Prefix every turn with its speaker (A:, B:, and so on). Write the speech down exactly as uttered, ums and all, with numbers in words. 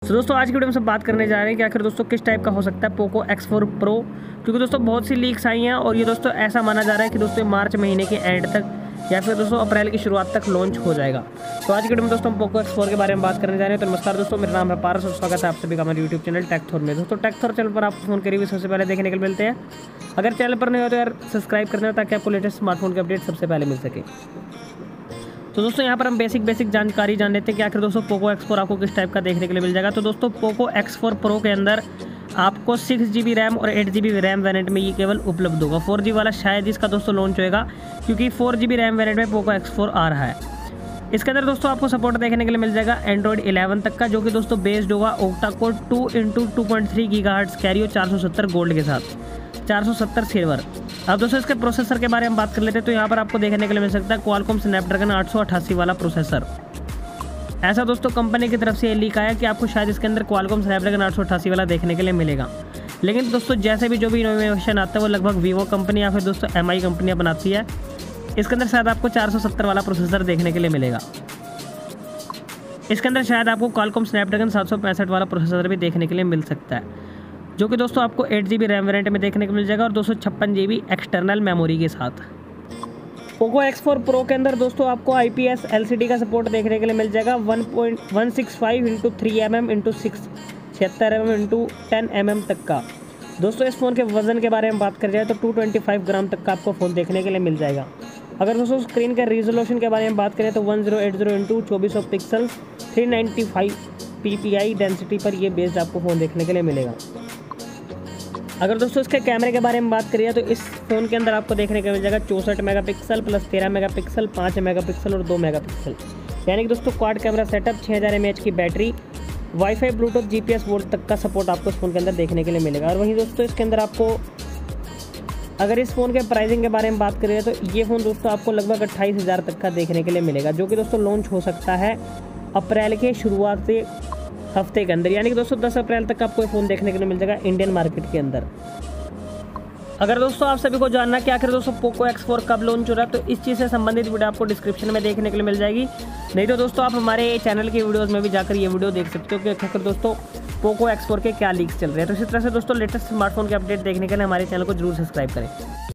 A: तो दोस्तों आज की वीडियो में सब बात करने जा रहे हैं कि आखिर दोस्तों किस टाइप का हो सकता है पोको एक्स फोर प्रो, क्योंकि दोस्तों बहुत सी लीक्स आई हैं और ये दोस्तों ऐसा माना जा रहा है कि दोस्तों मार्च महीने के एंड तक या फिर दोस्तों अप्रैल की शुरुआत तक लॉन्च हो जाएगा। तो आज की वीडियो में दोस्तों हम पोको एक्स फोर के बारे में बात करने जा रहे हैं। तो नमस्कार दोस्तों, मेरा नाम है पारस और स्वागत है आप सभी का हमारे यूट्यूब चैनल टेकथॉर में। दोस्तों टेकथॉर चैनल पर आपको फोन के रिव्यू सबसे पहले देखने के लिए मिलते हैं। अगर चैनल पर नहीं हो तो यार सब्सक्राइब करना ताकि आपको लेटेस्ट स्मार्टफोन के अपडेट सबसे पहले मिल सके। तो दोस्तों यहाँ पर हम बेसिक बेसिक जानकारी जान लेते हैं कि आखिर दोस्तों पोको एक्स फोर आपको किस टाइप का देखने के लिए मिल जाएगा। तो दोस्तों पोको एक्स फोर प्रो के अंदर आपको सिक्स जी बी रैम और eight G B RAM variant में ये केवल उपलब्ध होगा। फोर जी वाला शायद इसका दोस्तों लॉन्च होएगा, क्योंकि four G B RAM variant में पोको एक्स फोर आ रहा है। इसके अंदर दोस्तों आपको सपोर्ट देखने के लिए मिल जाएगा एंड्रॉइड इलेवन तक का, जो कि दोस्तों बेस्ड होगा octa core two into two point three gigahertz Kryo चार सौ सत्तर गोल्ड के साथ, चार सौ सत्तर सिल्वर। अब दोस्तों इसके प्रोसेसर के बारे में बात कर लेते हैं। तो यहाँ पर आपको देखने के लिए मिल सकता है क्वालकॉम स्नैपड्रैगन आठ सौ अठासी वाला प्रोसेसर। ऐसा दोस्तों कंपनी की तरफ से ये लीक आया कि आपको शायद इसके अंदर क्वालकॉम स्नैपड्रैगन आठ सौ अठासी वाला देखने के लिए मिलेगा। लेकिन दोस्तों जैसे भी जो भी इनोवेशन आता है वो लगभग वीवो कंपनी या फिर दोस्तों एम आई कंपनियाँ बनाती है। इसके अंदर शायद आपको चार सौ सत्तर वाला प्रोसेसर देखने के लिए मिलेगा। इसके अंदर शायद आपको क्वालकॉम स्नैपड्रैगन सात सौ पैंसठ वाला प्रोसेसर भी देखने के लिए मिल सकता है, जो कि दोस्तों आपको eight G B RAM variant में देखने को मिल जाएगा और दो सौ छप्पन जी बी एक्सटर्नल मेमोरी के साथ। पोको एक्स फोर प्रो के अंदर दोस्तों आपको I P S L C D का सपोर्ट देखने के लिए मिल जाएगा one point one six five into three M M into six छिहत्तर M M into ten M M तक का। दोस्तों इस फ़ोन के वजन के बारे में बात कर जाए तो टू ट्वेंटी फाइव ग्राम तक का आपको फ़ोन देखने के लिए मिल जाएगा। अगर दोस्तों स्क्रीन के रिजोल्यूशन के बारे में बात करें तो one zero eight zero into चौबीस सौ pixel three ninety five P P I density पर ये बेस्ड आपको फ़ोन देखने के लिए मिलेगा। अगर दोस्तों इसके कैमरे के बारे में बात करिए तो इस फ़ोन के अंदर आपको देखने को मिल जाएगा चौंसठ मेगापिक्सल प्लस तेरह मेगापिक्सल, पाँच मेगापिक्सल और दो मेगापिक्सल, यानी कि दोस्तों क्वाड कैमरा सेटअप, छः हज़ार एम ए एच की battery, wifi, bluetooth, GPS board तक का सपोर्ट आपको इस फ़ोन के अंदर देखने के लिए मिलेगा। और वहीं दोस्तों इसके अंदर आपको अगर इस फ़ोन के प्राइसिंग के बारे में बात करें तो ये फ़ोन दोस्तों आपको लगभग अट्ठाईस हज़ार तक का देखने के लिए मिलेगा, जो कि दोस्तों लॉन्च हो सकता है अप्रैल के शुरुआत से हफ्ते के अंदर, यानी कि दोस्तों दस अप्रैल तक आपको ये फ़ोन देखने के लिए मिल जाएगा इंडियन मार्केट के अंदर। अगर दोस्तों आप सभी को जानना कि आखिर दोस्तों पोको एक्स फोर कब लॉन्च हो रहा है तो इस चीज़ से संबंधित वीडियो आपको डिस्क्रिप्शन में देखने के लिए मिल जाएगी। नहीं तो दोस्तों आप हमारे चैनल की वीडियोस में भी जाकर ये वीडियो देख सकते हो कि आखिर दोस्तों पोको एक्स फोर के क्या लीक्स चल रहे हैं। तो इसी तरह से दोस्तों लेटेस्ट स्मार्टफोन के अपडेट देखने के लिए हमारे चैनल को जरूर सब्सक्राइब करें।